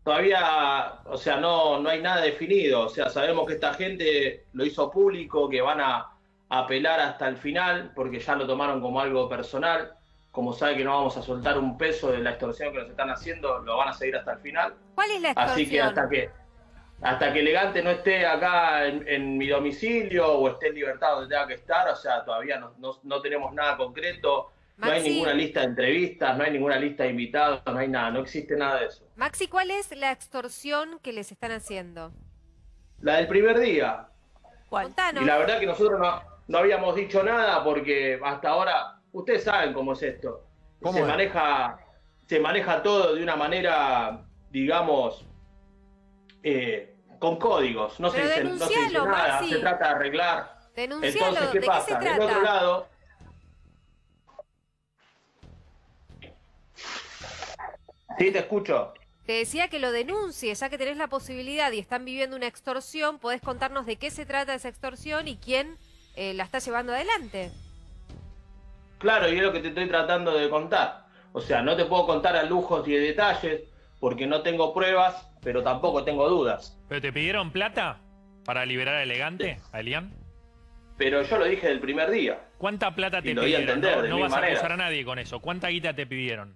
todavía, o sea, no hay nada definido. O sea, sabemos que esta gente lo hizo público, que van a apelar hasta el final, porque ya lo tomaron como algo personal. Como sabe que no vamos a soltar un peso de la extorsión que nos están haciendo, lo van a seguir hasta el final. ¿Cuál es la Así que extorsión? hasta que Elegante no esté acá en mi domicilio o esté en libertad donde tenga que estar, o sea, todavía no tenemos nada concreto, no hay Maxi, ninguna lista de entrevistas, no hay ninguna lista de invitados, no hay nada, no existe nada de eso. Maxi, ¿cuál es la extorsión que les están haciendo? La del primer día, ¿Cuál? y Contanos. la verdad que nosotros no habíamos dicho nada porque hasta ahora, ustedes saben cómo es esto, ¿Cómo se es? maneja todo de una manera, digamos, con códigos, no se Pero dice, no se dice denuncialo, nada, Maxi. se trata de arreglar. Denuncialo, Entonces, ¿qué ¿de pasa? qué se Del otro trata? lado, sí, te escucho. Te decía que lo denuncies, ya que tenés la posibilidad y están viviendo una extorsión, podés contarnos de qué se trata esa extorsión y quién la está llevando adelante. Claro, y es lo que te estoy tratando de contar. O sea, no te puedo contar a lujos y de detalles porque no tengo pruebas, pero tampoco tengo dudas. ¿Pero te pidieron plata para liberar a Elegante, a Elian? Pero yo lo dije del primer día. ¿Cuánta plata te Y lo di a pidieron? entender No, de no mil vas a maneras. acusar a nadie con eso. ¿Cuánta guita te pidieron?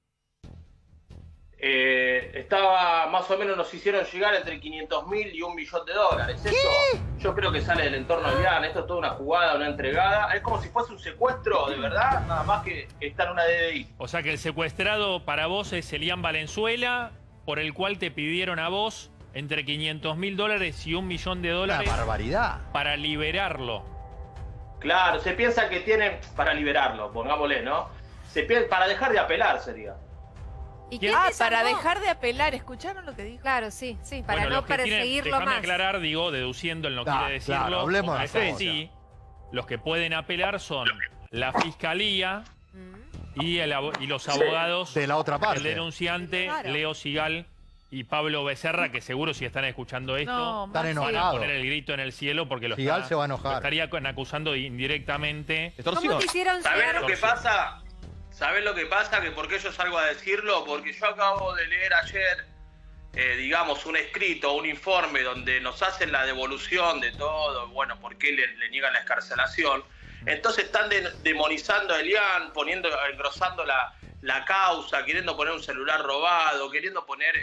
Estaba más o menos, nos hicieron llegar entre 500.000 y $1.000.000. Eso yo creo que sale del entorno de Elian. Esto es toda una jugada, una entregada. Es como si fuese un secuestro, de verdad, nada más que está en una DDI. O sea que el secuestrado para vos es Elian Valenzuela, por el cual te pidieron a vos entre $500.000 y $1.000.000 Una barbaridad. para liberarlo. Claro, se piensa que tienen, para liberarlo, pongámosle, ¿no? Para dejar de apelar sería. ¿Y ¿Quién? quién Ah, te para llamó? dejar de apelar. ¿Escucharon lo que dijo? Claro, sí, para Bueno, no los que tienen- perseguirlo déjame más. aclarar, digo, deduciendo, él no quiere decirlo. claro, hablemos porque de es eso. así, los que pueden apelar son la fiscalía Mm. y los abogados De la otra parte. el denunciante, Claro. Leo Sigal y Pablo Becerra, que seguro si están escuchando esto, No, Están Maxi. van a enojados. poner el grito en el cielo porque lo, Sigal se va a enojar. lo estaría acusando indirectamente. ¿Cómo te hicieron ¿Sabés llegar? lo que pasa? ¿Sabés lo que pasa? Que por qué yo salgo a decirlo, porque yo acabo de leer ayer, digamos, un escrito, un informe donde nos hacen la devolución de todo, bueno, por qué le niegan la excarcelación. Entonces están demonizando a Elian, engrosando la causa, queriendo poner un celular robado, queriendo poner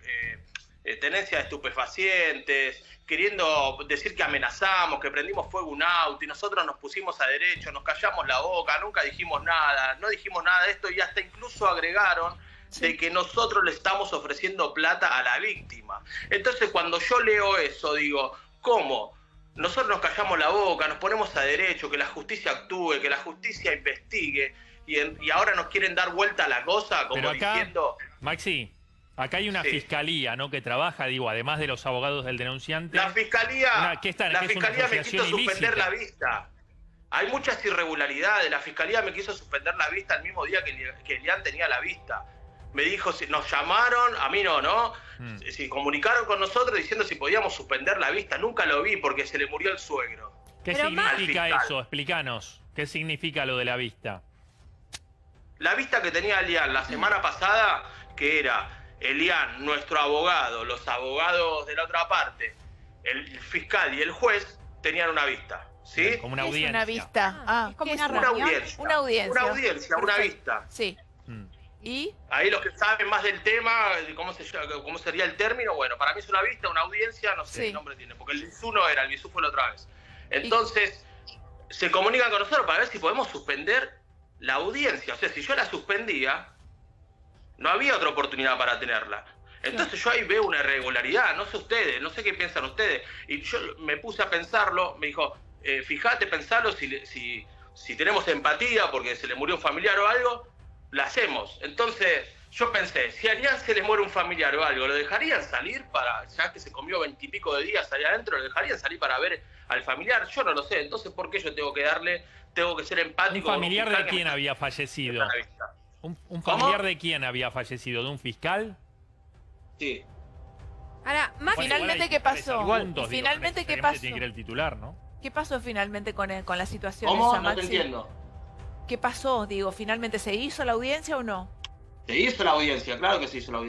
tenencia de estupefacientes, queriendo decir que amenazamos, que prendimos fuego un auto y nosotros nos pusimos a derecho, nos callamos la boca, nunca dijimos nada, no dijimos nada de esto y hasta incluso agregaron de que nosotros le estamos ofreciendo plata a la víctima. Entonces cuando yo leo eso digo, ¿cómo? Nosotros nos callamos la boca, nos ponemos a derecho, que la justicia actúe, que la justicia investigue y ahora nos quieren dar vuelta a la cosa como Pero acá, diciendo... Maxi, acá hay una Sí. fiscalía, ¿no? Que trabaja, digo, además de los abogados del denunciante. La fiscalía, ¿Qué está? la ¿Qué es una fiscalía me asociación quiso suspender ilícita? la vista. Hay muchas irregularidades. La fiscalía me quiso suspender la vista el mismo día que Elian tenía la vista. Me dijo, si nos llamaron, a mí no. Si comunicaron con nosotros diciendo si podíamos suspender la vista. Nunca lo vi porque se le murió el suegro. ¿Qué Pero, significa Maxi. eso? Explícanos. ¿Qué significa lo de la vista? La vista que tenía Elian la semana pasada, que era Elian, nuestro abogado, los abogados de la otra parte, el fiscal y el juez, tenían una vista. ¿Sí? Como una ¿Qué es audiencia. una vista? Ah, es como ¿qué es una Una reunión. audiencia. Una audiencia. Una audiencia, una Perfecto. vista. Sí. Mm. ¿Y? Ahí los que saben más del tema, de cómo sería el término, bueno, para mí es una vista, una audiencia, no sé Sí. qué nombre tiene, porque el BISU no era, el BISU fue la otra vez. Entonces, se comunican con nosotros para ver si podemos suspender la audiencia. O sea, si yo la suspendía, no había otra oportunidad para tenerla. Entonces yo ahí veo una irregularidad, no sé ustedes, no sé qué piensan ustedes. Y yo me puse a pensarlo, me dijo, fíjate, pensalo si tenemos empatía porque se le murió un familiar o algo, la hacemos. Entonces yo pensé, si a Elian se le muere un familiar o algo, ¿lo dejarían salir para, ya que se comió 20 y pico de días allá adentro, ¿lo dejarían salir para ver al familiar? Yo no lo sé. Entonces, ¿por qué yo tengo que ser empático? ¿Un familiar con un de fiscal que quién me había fallecido? suspenda la vista? ¿Un ¿Cómo? familiar de quién había fallecido? ¿De un fiscal? Sí. Ahora, Maxi, Finalmente, ¿qué pasó? Puntos, ¿Y finalmente digo, qué necesariamente pasó? Tiene que ir el titular, ¿no? ¿Qué pasó finalmente con la situación ¿Cómo? esa, No te Maxi? entiendo. ¿Qué pasó? Digo, ¿finalmente se hizo la audiencia o no? Se hizo la audiencia, claro que se hizo la audiencia.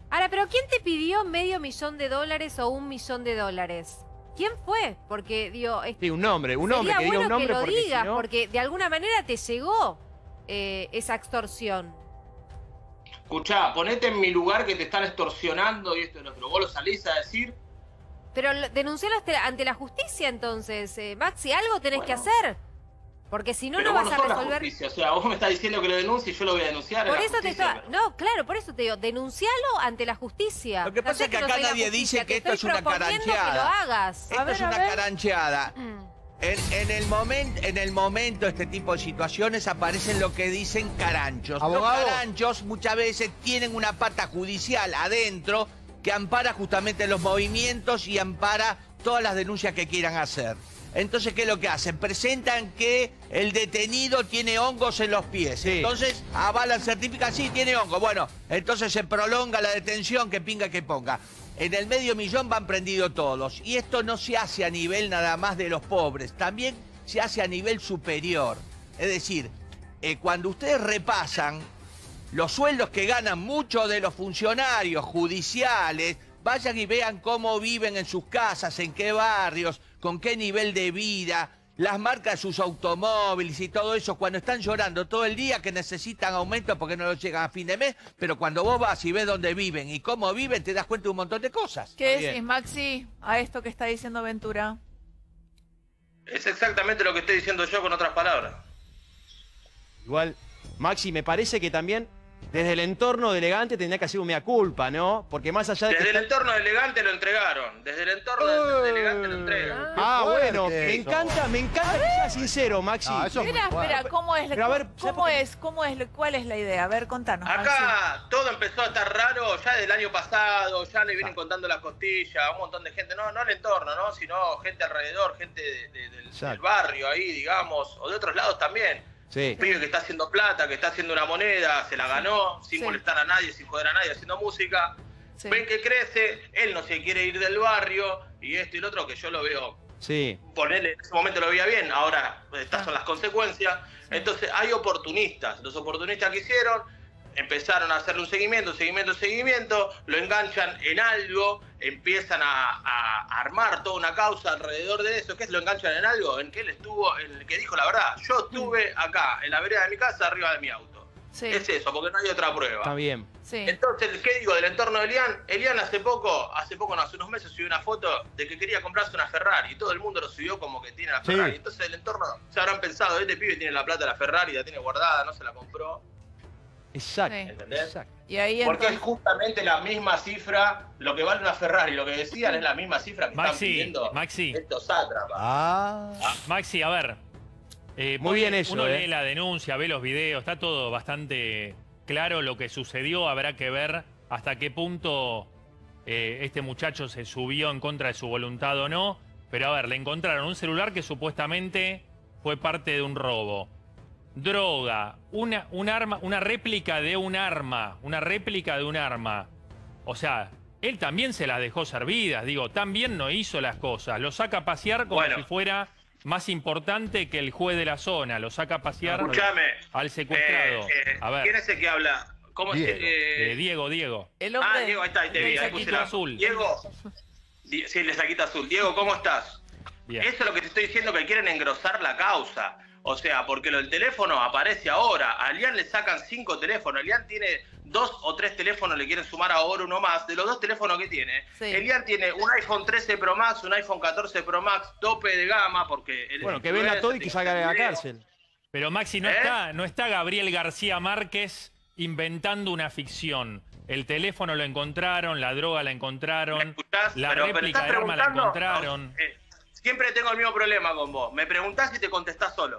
Ahora, ¿pero quién te pidió $500.000 o $1.000.000? ¿Quién fue? Porque, digo... Sí, un nombre, que sería diga un bueno nombre que lo porque digas, si no... porque de alguna manera te llegó esa extorsión. Escuchá, ponete en mi lugar que te están extorsionando y esto y lo otro. ¿Vos lo salís a decir? Pero denuncialo ante la justicia, entonces, Maxi, algo tenés que hacer. Porque si no, Pero no vos vas a sos la resolver... justicia. O sea, vos me estás diciendo que lo denuncie y yo lo voy a denunciar. Por a la eso te justicia. está... No, claro, por eso te digo, denuncialo ante la justicia. Lo que pasa es que no acá soy la nadie justicia, dice que te esto estoy es una proponiendo que lo carancheada. hagas. Esto es una carancheada. Mm. En el momento, este tipo de situaciones aparecen lo que dicen caranchos. Abogado. Los caranchos muchas veces tienen una pata judicial adentro que ampara justamente los movimientos y ampara todas las denuncias que quieran hacer. Entonces, ¿qué es lo que hacen? Presentan que el detenido tiene hongos en los pies. Sí. Entonces, avalan, certifican, sí, tiene hongo. Bueno, entonces se prolonga la detención, que pinga que ponga. En el $500.000 van prendidos todos. Y esto no se hace a nivel nada más de los pobres, también se hace a nivel superior. Es decir, cuando ustedes repasan los sueldos que ganan muchos de los funcionarios judiciales, vayan y vean cómo viven en sus casas, en qué barrios, con qué nivel de vida, las marcas de sus automóviles y todo eso, cuando están llorando todo el día que necesitan aumento porque no los llegan a fin de mes, pero cuando vos vas y ves dónde viven y cómo viven, te das cuenta de un montón de cosas. ¿Qué Bien. decís, Maxi, a esto que está diciendo Ventura? Es exactamente lo que estoy diciendo yo con otras palabras. Igual, Maxi, me parece que también desde el entorno de Elegante tendría que hacer un mea culpa, ¿no? Porque más allá de Desde que... el entorno de Elegante lo entregaron. Desde el entorno de Elegante lo entregan. Ah, Qué bueno, fuerte me eso. encanta que seas sincero, Maxi. No, eso es muy Espera, fuerte. espera, ¿cómo es? Pero a ver, ¿Cuál es la idea? A ver, contanos, Maxi. Acá todo empezó a estar raro ya del año pasado, ya le vienen contando las costillas a un montón de gente, no el entorno, ¿no? Sino gente alrededor, gente del barrio ahí, digamos, o de otros lados también. Sí. Un pibe que está haciendo plata, que está haciendo una moneda, se la ganó, sin Sí. molestar a nadie, sin joder a nadie, haciendo música. Sí. Ven que crece, él no se quiere ir del barrio, y esto y lo otro, que yo lo veo, Sí. ponerle, en ese momento lo veía bien, ahora estas son las consecuencias. Entonces hay oportunistas, los oportunistas que hicieron, empezaron a hacerle un seguimiento, lo enganchan en algo, empiezan a armar toda una causa alrededor de eso. ¿Qué es lo enganchan en algo? En que él estuvo, en el que dijo la verdad. Yo estuve acá, en la vereda de mi casa, arriba de mi auto. Sí. Es eso, porque no hay otra prueba. Está bien. Sí. Entonces, ¿qué digo del entorno de Elian? Elian hace unos meses subió una foto de que quería comprarse una Ferrari y todo el mundo lo subió como que tiene la Sí. Ferrari. Entonces el entorno se habrán pensado, este pibe tiene la plata de la Ferrari, la tiene guardada, no se la compró. Exacto. Sí. ¿Entendés? Exacto. Y ahí Porque es entonces... justamente la misma cifra, lo que vale una Ferrari, lo que decían es la misma cifra que están Maxi, pidiendo Maxi. estos sátrapas. Ah, Maxi, a ver. Muy bien eso, Uno lee la denuncia, ve los videos, está todo bastante claro lo que sucedió. Habrá que ver hasta qué punto este muchacho se subió en contra de su voluntad o no. Pero a ver, le encontraron un celular que supuestamente fue parte de un robo. Droga, un arma, una réplica de un arma. O sea, él también se las dejó servidas, digo, también no hizo las cosas. Lo saca a pasear como Bueno. si fuera más importante que el juez de la zona. Lo saca a pasear Escuchame. al secuestrado. A ver, ¿Quién es el que habla? ¿Cómo Diego. se Diego. El hombre... Diego, ahí está, ahí te vi, del ahí puse saquito la... azul. Diego. Sí, el de saquito azul. Diego, ¿cómo estás? Bien. Eso es lo que te estoy diciendo, que quieren engrosar la causa. O sea, porque lo del teléfono aparece ahora. A Elian le sacan 5 teléfonos. Elian tiene 2 o 3 teléfonos, le quieren sumar ahora uno más. De los 2 teléfonos que tiene, Sí. Elian tiene un iPhone 13 Pro Max, un iPhone 14 Pro Max, tope de gama, porque... él Bueno, es que venda todo y que salga de la video. cárcel. Pero Maxi, no está Gabriel García Márquez inventando una ficción. El teléfono lo encontraron, la droga la ¿Me encontraron, escuchás? la Pero réplica estás de arma la preguntando, encontraron. siempre tengo el mismo problema con vos. Me preguntás y te contestás solo.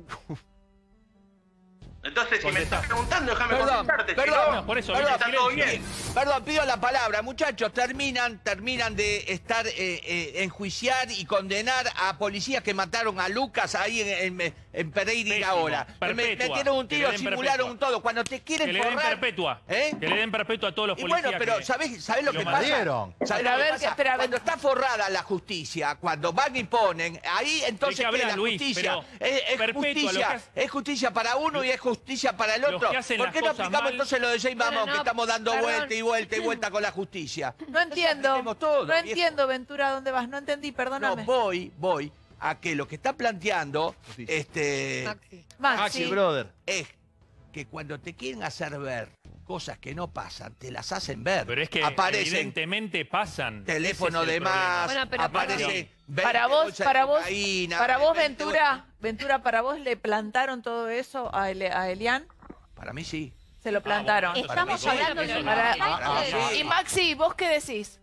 Entonces, si me Contestá. estás preguntando, déjame Perdón, contestarte. perdón, si no, No, por eso, perdón, está todo bien. Perdón, pido la palabra. Muchachos, terminan de estar enjuiciar y condenar a policías que mataron a Lucas ahí en Pereira y Pésimo, ahora. perpetua, Metieron un que tiro, le den simularon perpetua. un todo. Cuando te quieren Que le den forrar... perpetua. ¿Eh? Que le den perpetua a todos los Y policías. bueno, pero que- ¿sabés lo lo que mataron. pasa? ¿Sabés Pero a lo que ver, pasa? espera, Cuando está forrada la justicia, cuando van y ponen, ahí entonces ¿De qué hablas, la Luis? justicia Pero es perpetua, justicia, lo que es justicia para uno y es justicia justicia para el Los otro. que hacen ¿Por las qué no cosas aplicamos mal- entonces lo de James Bueno, Bond, no, que estamos dando perdón. vuelta y vuelta y vuelta con la justicia? No entiendo. apliquemos todo, no viejo. entiendo, Ventura, ¿a dónde vas? No entendí, No, perdóname. voy a que lo que está planteando Maxi. Maxi, brother. es que cuando te quieren hacer ver cosas que no pasan, te las hacen ver. Pero es que aparecen evidentemente pasan. teléfono Ese es de el problema. más, Bueno, pero aparece 20 Para vos, bolsas de para vos, cocaína, para vos, 20 Ventura, para vos le plantaron todo eso a Elian. Para mí sí. Se lo plantaron. bueno, Estamos Para mí sí. hablando de Para- una sí. Y Maxi, ¿vos qué decís?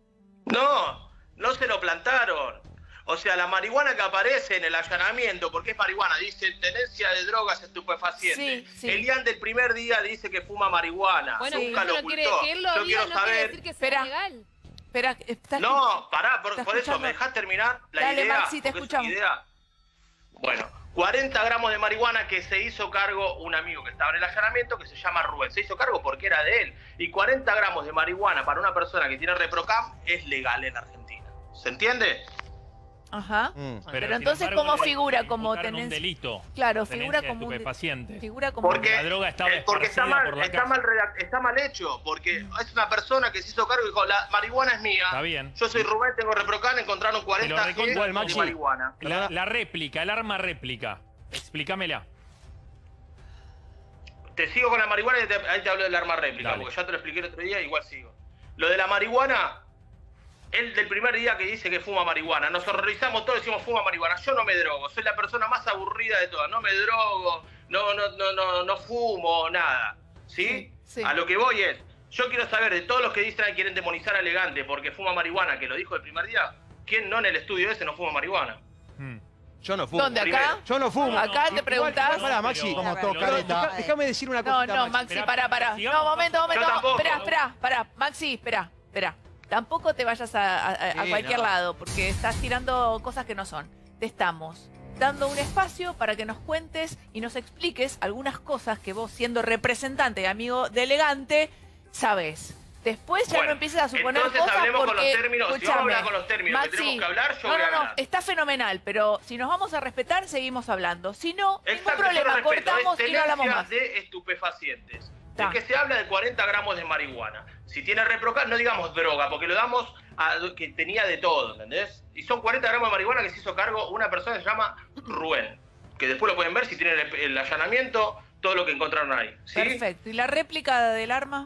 No se lo plantaron. O sea, la marihuana que aparece en el allanamiento, porque es marihuana, dice tenencia de drogas estupefacientes. Sí, sí. Elian del primer día dice que fuma marihuana. Bueno, Sí. Nunca eso lo no quiere, ocultó. que él lo Yo diga, quiero no quiere saber. decir que sea Espera. legal. Espera, ¿estás No, pará, por ¿Estás eso, escuchando? ¿me dejás terminar la Dale, idea? Maxi, te Porque es escuchamos. una idea. Bueno, 40 gramos de marihuana que se hizo cargo un amigo que estaba en el allanamiento que se llama Rubén. Se hizo cargo porque era de él. Y 40 gramos de marihuana para una persona que tiene ReproCam es legal en Argentina. ¿Se entiende? Ajá. Pero sin entonces, embargo, ¿cómo le figura como imputaron un tenencia? delito? Claro, Tenencia figura de como un estupefacientes. figura como Porque, La droga estaba porque está esparcida mal, por la está casa. mal está mal hecho, porque es una persona que se hizo cargo y dijo, la marihuana es mía. Está bien. Yo soy Rubén, tengo ReproCam, encontraron 40 recontra- G igual, de Maxi. marihuana. La réplica, el arma réplica. Explícamela. Te sigo con la marihuana y ahí te hablo del arma réplica, Dale. porque ya te lo expliqué el otro día, igual sigo. Lo de la marihuana, él del primer día que dice que fuma marihuana, nos horrorizamos todos y decimos fuma marihuana. Yo no me drogo, soy la persona más aburrida de todas, no me drogo, no fumo, nada. ¿Sí? Sí. A lo que voy es, yo quiero saber de todos los que dicen que quieren demonizar a Elegante porque fuma marihuana, que lo dijo el primer día, ¿quién no en el estudio ese no fuma marihuana? Yo no fumo. ¿Dónde, acá? Primero. Yo no fumo. Acá te preguntás. Pará, Maxi. Pero- Como pero- toca pero- esta. Déjame decir una No, cosita, no, Maxi, Espera, para. sigamos. No, momento. Yo tampoco. Espera. Maxi, espera. Tampoco te vayas a Sí, cualquier no. lado, porque estás tirando cosas que no son. Te estamos dando un espacio para que nos cuentes y nos expliques algunas cosas que vos, siendo representante y amigo de Elegante, sabés. Después ya Bueno, no empieces a suponer entonces cosas hablemos porque, con los términos. Si vamos a escúchame, hablar con los términos que tenemos que hablar, yo no, voy a no, hablar. está fenomenal, pero si nos vamos a respetar, seguimos hablando. Si no, ningún Exacto, yo problema, lo respeto, cortamos es y no hablamos tenencia más. de estupefacientes. Ta. De que se habla de 40 gramos de marihuana. Si tiene ReproCam, no digamos droga, porque lo damos a que tenía de todo, ¿entendés? Y son 40 gramos de marihuana que se hizo cargo una persona que se llama Rubén. Que después lo pueden ver si tienen el allanamiento, todo lo que encontraron ahí. ¿sí? Perfecto. ¿Y la réplica del arma?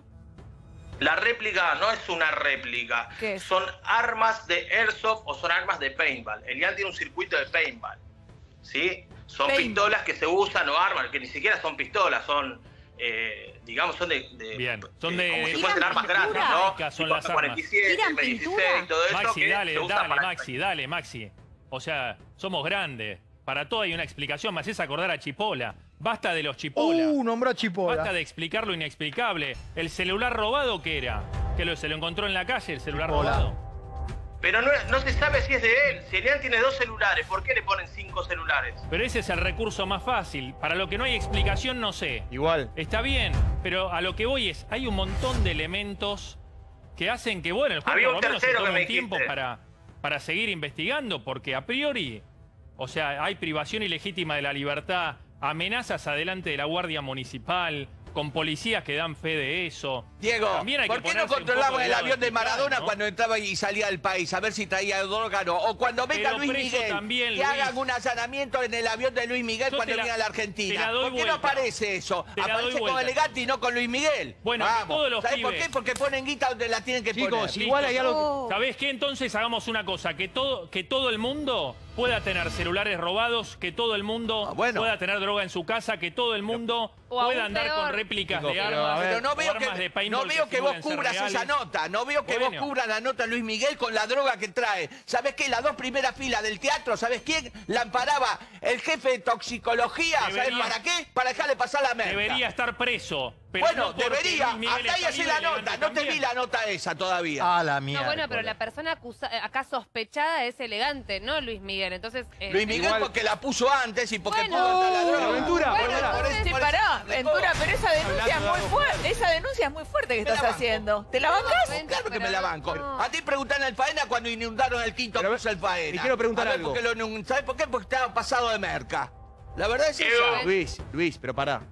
La réplica no es una réplica. ¿Qué es? Son armas de airsoft o son armas de paintball. El Elian tiene un circuito de paintball. ¿Sí? Son Paintball. pistolas que se usan o armas, que ni siquiera son pistolas, son, digamos, son de Bien, son de- como si Tiran fuesen armas pintura. grandes, ¿no? Son Tipo las armas. 47, Tiran M16, pintura. todo eso Maxi, que dale, se usa dale, para Maxi, dale, Maxi. O sea, somos grandes. Para todo hay una explicación. Me haces acordar a Chipola. Basta de los Chipola. Nombró a Basta Chipola. de explicar lo inexplicable. ¿El celular robado qué era? ¿Que se lo encontró en la calle, el celular Chipola. robado? Pero no se sabe si es de él. Si Elian tiene 2 celulares, ¿por qué le ponen 5 celulares? Pero ese es el recurso más fácil. Para lo que no hay explicación, no sé. Igual. Está bien, pero a lo que voy es, hay un montón de elementos que hacen que, bueno, el juez Había por un lo menos se tercero tome que me un tiempo dijiste. para seguir investigando, porque a priori, o sea, hay privación ilegítima de la libertad, amenazas adelante de la Guardia Municipal, con policías que dan fe de eso. Diego, También hay que ¿por qué no ponerse un controlamos poco del el lado avión de fiscal, Maradona ¿no? cuando entraba y salía del país? A ver si traía droga o no. O cuando venga Pero Luis preso Miguel, también, que Luis. hagan un allanamiento en el avión de Luis Miguel Yo cuando te la- venga a la te Argentina. la doy ¿Por qué vuelta. no aparece eso? Te la doy Aparece con vuelta. Elegante y no con Luis Miguel. Bueno, que Vamos. todos los ¿Sabés por pibes- qué? Porque ponen guita donde la tienen que Chicos, poner. igual hay algo... ¿Sabés qué? Entonces hagamos una cosa, que todo el mundo pueda tener celulares robados, que todo el mundo Ah, bueno. pueda tener droga en su casa, que todo el mundo O aún pueda andar peor. con réplicas Chicos, de pero, armas, a ver, Pero no o veo armas de que, paintball no veo que vos figuren ser cubras esa reales. nota. No veo que Bueno. vos cubras la nota Luis Miguel con la droga que trae. ¿Sabés qué? Las 2 primeras filas del teatro, ¿sabés quién? La amparaba el jefe de toxicología. ¿Sabés Debería- para qué? Para dejarle pasar la merca. Debería estar preso. Pero Bueno, no porque debería. Luis Miguel Hasta ahí está hace libre, la Elegante nota. No te también. vi la nota esa todavía. A la No, mierda. bueno, pero la persona acá sospechada es Elegante, no Luis Miguel. Entonces, Luis Miguel igual- porque la puso antes y porque Bueno. pudo entrar la droga. Pero, Ventura, Bueno, pará. entonces- Sí, pará, Ventura, pero esa denuncia es muy fuerte. Esa denuncia es muy fuerte que Me la estás banco. haciendo. ¿Te la bancás? Bueno, Claro que pero me la banco. no. A ti preguntan al Faena cuando inundaron el quinto Pero, piso del Faena. te quiero preguntar A ver, algo. ¿Sabes por qué? Porque estaba pasado de merca. La verdad es Diego. esa. Luis, pero pará.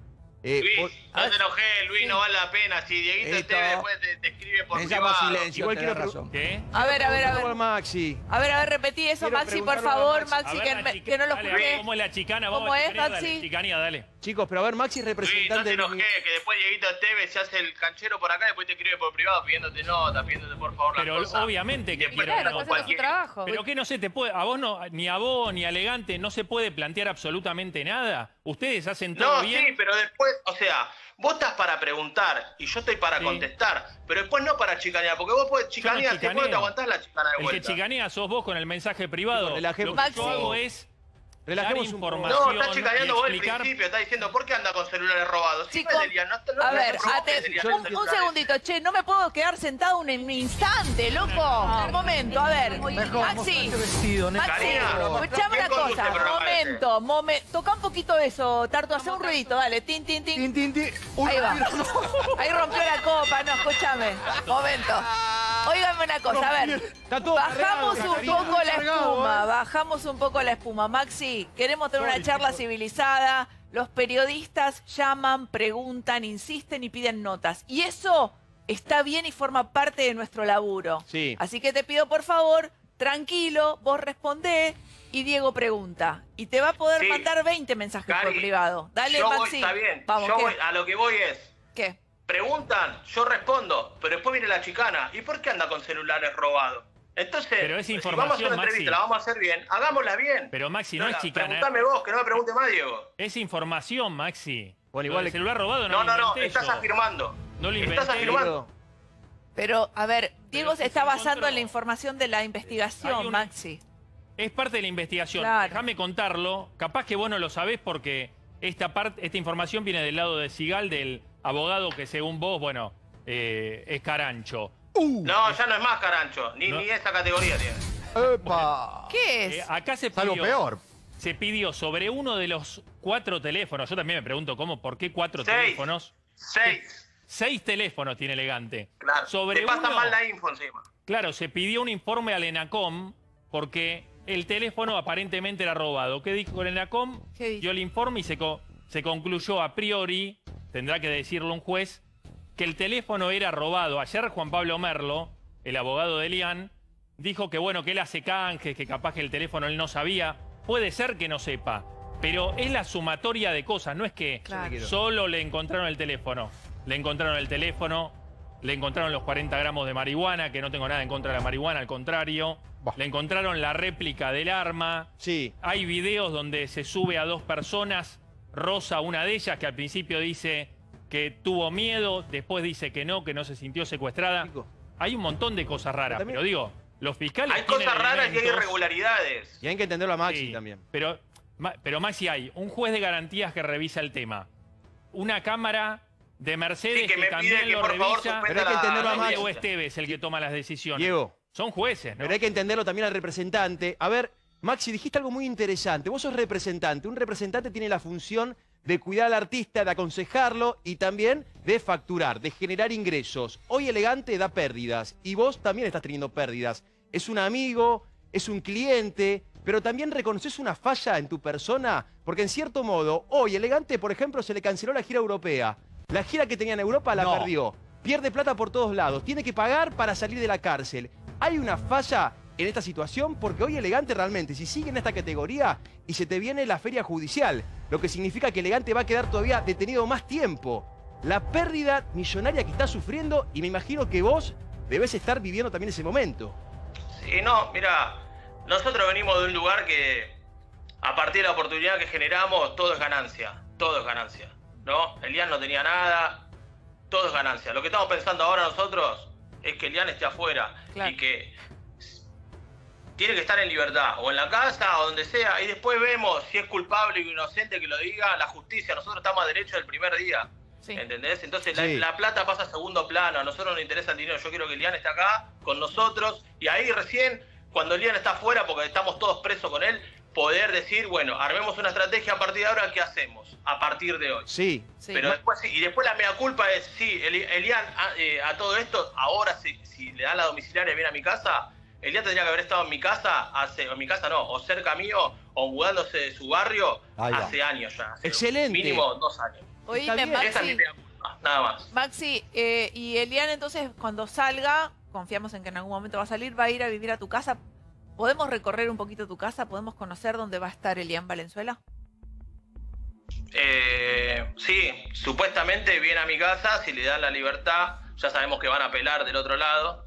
Luis, no te enojes, Luis, no vale la pena. Si Dieguito Listo. Esteve después te escribe por Necesitamos privado. silencio, Igual tenés quiero razón. ¿Qué? A ver, Maxi. A ver, repetí eso, Quiero Maxi, por preguntarle a favor, Maxi. Maxi, A ver, la que no lo dale, escuché. ¿cómo es la chicana? Vamos ¿Cómo a es, chicanear, Maxi? dale, chicanía, dale. Chicos, pero a ver, Maxi es Luis, no representante te de enojes, que después Dieguito Esteve se hace el canchero por acá y después te escribe por privado pidiéndote nota, pidiéndote por favor Pero las cosas. obviamente que Después quiero Claro, no, está haciendo su trabajo. Pero que no se te puede, a vos ni a Elegante no se puede plantear absolutamente nada. Ustedes hacen todo No, bien. sí, pero después, o sea, vos estás para preguntar y yo estoy para Sí. contestar, pero después no para chicanear, porque vos podés chicanear, Yo no después chicaneo. te aguantás la chicana de El que vuelta. chicanea sos vos con el mensaje privado. Chicos, relajemos. Lo que Maxi. yo hago es Relajemos dar un poco. información. No, estás chicaneando y vos al explicar- principio, estás diciendo, ¿por qué anda con celulares robados? Si Chicos, no es Elian, no a ver, provoques, Elian, un segundito, che, no me puedo quedar sentado un instante, loco. Un momento, a ver. Maxi, Maxi, Karina, escuchame una ¿quién conduce cosa. el programa Momento. Toca un poquito eso, Tarto, hace un ruidito, dale. Tin, tin, tin. Ahí va. Ahí rompió la copa, no, escúchame. Momento. Óigame una cosa, a ver. Está todo Bajamos cargado, un Catarina. poco la espuma, ¿eh? bajamos un poco la espuma. Maxi, queremos tener una charla civilizada. Los periodistas llaman, preguntan, insisten y piden notas. Y eso está bien y forma parte de nuestro laburo. Sí. Así que te pido, por favor, tranquilo, vos respondés y Diego pregunta. Y te va a poder Sí. mandar 20 mensajes por Cari, privado. Dale, yo voy, Maxi. está bien, Vamos, yo ¿qué? voy, a lo que voy es, ¿Qué? preguntan, yo respondo, pero después viene la chicana. ¿Y por qué anda con celulares robados? Entonces, Pero es si vamos a hacer información, una entrevista, Maxi. la vamos a hacer bien, hagámosla bien. Pero Maxi, no es chicana. Pregúntame vos, que no me pregunte más, Diego. Es información, Maxi. Bueno, Lo igual del celular robado No, lo no, inventé estás yo. afirmando. No lo Estás inventé. afirmando. Pero, a ver, Diego si se está se basando encontró- en la información de la investigación, Hay un- Maxi. Es parte de la investigación. Claro. Déjame contarlo. Capaz que vos no lo sabés porque esta información viene del lado de Sigal, del abogado que según vos, bueno, es Carancho. No, ya no es más Carancho, ni esa categoría tiene. ¿Qué es? Acá se Algo pidió, peor. se pidió sobre uno de los 4 teléfonos. Yo también me pregunto cómo, ¿por qué 4 6. teléfonos? 6. 6 teléfonos tiene Elegante. Claro. Sobre Te pasa uno, mal la info encima. claro, se pidió un informe al ENACOM porque el teléfono aparentemente era robado. ¿Qué dijo el ENACOM? ¿Qué dijo? Dio el informe y se concluyó a priori, tendrá que decirlo un juez, que el teléfono era robado. Ayer Juan Pablo Merlo, el abogado de Elian, dijo que bueno, que él hace canjes, que capaz que el teléfono él no sabía. Puede ser que no sepa, pero es la sumatoria de cosas, no es que Claro. solo le encontraron el teléfono. Le encontraron el teléfono, le encontraron los 40 gramos de marihuana, que no tengo nada en contra de la marihuana, al contrario. Bah. Le encontraron la réplica del arma. Sí. Hay videos donde se sube a 2 personas, Rosa, una de ellas, que al principio dice que tuvo miedo, después dice que no se sintió secuestrada. Chico. Hay un montón de cosas raras, Pero también- pero digo, los fiscales Hay tienen cosas raras y hay elementos- irregularidades. Y hay que entenderlo a Maxi Sí, también. Pero Maxi, hay un juez de garantías que revisa el tema. Una cámara de Mercedes Sí, que me también pide que lo por favor revisa. suspenda Pero hay que entenderlo a No, Maxi. Diego Esteves el que toma las decisiones. Diego. Son jueces, ¿no? Pero hay que entenderlo también al representante. A ver, Maxi, dijiste algo muy interesante. Vos sos representante. Un representante tiene la función de cuidar al artista, de aconsejarlo y también de facturar, de generar ingresos. Hoy Elegante da pérdidas y vos también estás teniendo pérdidas. Es un amigo, es un cliente, pero también reconoces una falla en tu persona, porque en cierto modo, hoy Elegante, por ejemplo, se le canceló la gira europea. La gira que tenía en Europa la No. perdió. Pierde plata por todos lados, tiene que pagar para salir de la cárcel. Hay una falla en esta situación porque hoy Elegante realmente, si sigue en esta categoría y se te viene la feria judicial, lo que significa que Elegante va a quedar todavía detenido más tiempo. La pérdida millonaria que está sufriendo y me imagino que vos debes estar viviendo también ese momento. Sí, no, mira, nosotros venimos de un lugar que a partir de la oportunidad que generamos, todo es ganancia, ¿no? Elian no tenía nada, todo es ganancia. Lo que estamos pensando ahora nosotros es que Elian esté afuera Claro. y que tiene que estar en libertad, o en la casa, o donde sea, y después vemos si es culpable o inocente que lo diga la justicia. Nosotros estamos a derecho del primer día. Sí. ¿Entendés? Entonces Sí. la plata pasa a segundo plano. A nosotros nos interesa el dinero. Yo quiero que Elian esté acá con nosotros. Y ahí recién, cuando Elian está afuera, porque estamos todos presos con él, poder decir, bueno, armemos una estrategia a partir de ahora. ¿Qué hacemos? A partir de hoy. Sí. Sí. Pero después sí. Y después la mea culpa es, sí, Elian a todo esto, ahora si le dan la domiciliaria y viene a mi casa, Elian tendría que haber estado en mi casa, en mi casa no, o cerca mío, o mudándose de su barrio Ahí va. hace años ya. Hace Excelente. Mínimo 2 años. Oíme, bien. Esa es mi Maxi. idea, nada más. Maxi, y Elian entonces cuando salga, confiamos en que en algún momento va a salir, va a ir a vivir a tu casa. ¿Podemos recorrer un poquito tu casa? ¿Podemos conocer dónde va a estar Elian Valenzuela? Sí, supuestamente viene a mi casa, si le dan la libertad, ya sabemos que van a apelar del otro lado.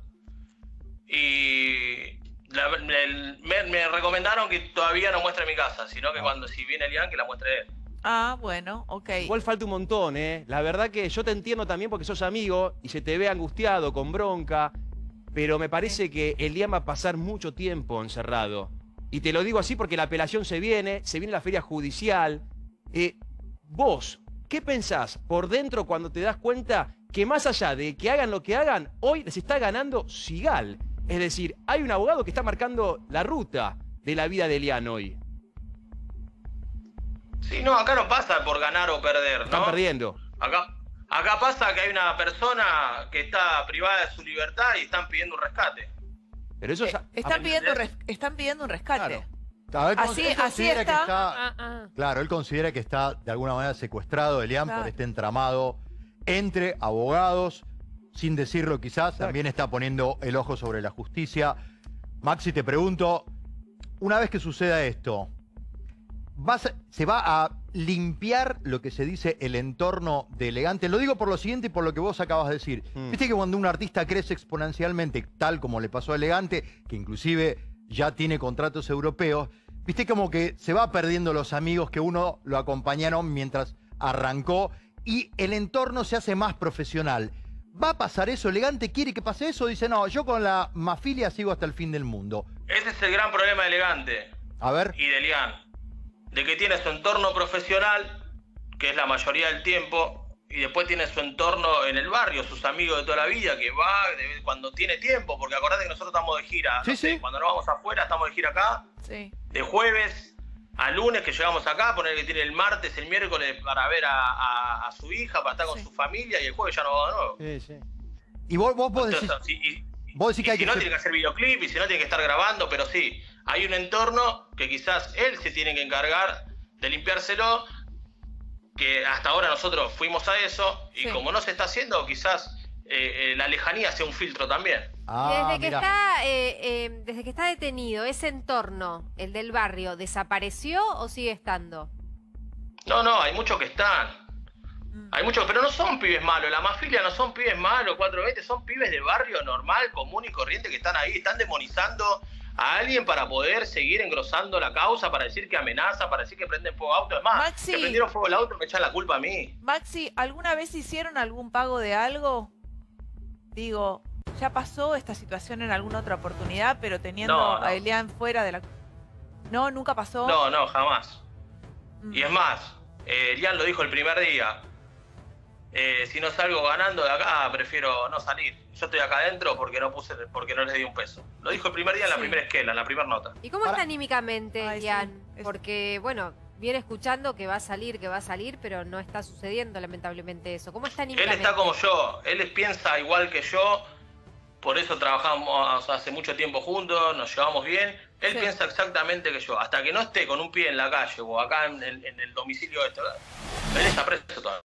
Y me recomendaron que todavía no muestre mi casa, sino que si viene Elian, que la muestre él. Ah, bueno, ok. Igual falta un montón, ¿eh? La verdad que yo te entiendo también porque sos amigo y se te ve angustiado, con bronca, pero me parece que Elian va a pasar mucho tiempo encerrado. Y te lo digo así porque la apelación se viene la feria judicial. Vos, ¿qué pensás por dentro cuando te das cuenta que más allá de que hagan lo que hagan, hoy les está ganando Sigal? Es decir, hay un abogado que está marcando la ruta de la vida de Elian hoy. Sí, no, acá no pasa por ganar o perder, ¿no? Están perdiendo. Acá pasa que hay una persona que está privada de su libertad y están pidiendo un rescate. Pero eso Están pidiendo un rescate. Claro. A ver, Así él considera que está. Claro, él considera que está de alguna manera secuestrado Elian Claro. por este entramado entre abogados, sin decirlo quizás, también está poniendo el ojo sobre la justicia. Maxi, te pregunto, una vez que suceda esto, ¿se va a limpiar lo que se dice el entorno de Elegante? Lo digo por lo siguiente y por lo que vos acabas de decir. Viste que cuando un artista crece exponencialmente, tal como le pasó a Elegante, que inclusive ya tiene contratos europeos, viste como que se va perdiendo los amigos que uno lo acompañaron mientras arrancó y el entorno se hace más profesional. ¿Va a pasar eso? ¿Elegante quiere que pase eso? Dice, no, yo con la mafilia sigo hasta el fin del mundo. Ese es el gran problema de Elegante A ver. y de Elian. De que tiene su entorno profesional, que es la mayoría del tiempo, y después tiene su entorno en el barrio, sus amigos de toda la vida, que va cuando tiene tiempo, porque acordate que nosotros estamos de gira. Sí, No sé, sí. cuando nos vamos afuera, estamos de gira acá, Sí. de jueves a lunes que llegamos acá, poner que tiene el martes, el miércoles para ver a su hija, para estar con Sí. su familia, y el jueves ya no va de nuevo. Sí, sí. Y vos decís... Entonces, vos decís que hay si que no ser- tiene que hacer videoclip, y si no tiene que estar grabando, pero sí, hay un entorno que quizás él se tiene que encargar de limpiárselo, que hasta ahora nosotros fuimos a eso, y Sí. como no se está haciendo, quizás la lejanía sea un filtro también. Desde que mirá. desde que está detenido, ese entorno, el del barrio, ¿desapareció o sigue estando? No, hay muchos que están. Hay muchos, pero no son pibes malos. La mafilia no son pibes malos, 420, son pibes de barrio normal, común y corriente que están ahí, están demonizando a alguien para poder seguir engrosando la causa, para decir que amenaza, para decir que prenden fuego auto. Es más, Maxi. que prendieron fuego el auto me echan la culpa a mí. Maxi, ¿alguna vez hicieron algún pago de algo? Digo, ya pasó esta situación en alguna otra oportunidad, pero teniendo No. a Elian fuera de la... No, nunca pasó. No, jamás. Mm. Y es más, Elian lo dijo el primer día. Si no salgo ganando de acá, prefiero no salir. Yo estoy acá adentro porque no les di un peso. Lo dijo el primer día en la Sí. primera esquela, en la primera nota. ¿Y cómo está anímicamente, Ay, sí, Ian? es- Porque, bueno, viene escuchando que va a salir, pero no está sucediendo lamentablemente eso. ¿Cómo está Él anímicamente? está como yo, él piensa igual que yo, por eso trabajamos hace mucho tiempo juntos, nos llevamos bien. Él Sí. piensa exactamente que yo. Hasta que no esté con un pie en la calle o acá en el domicilio él está preso todavía.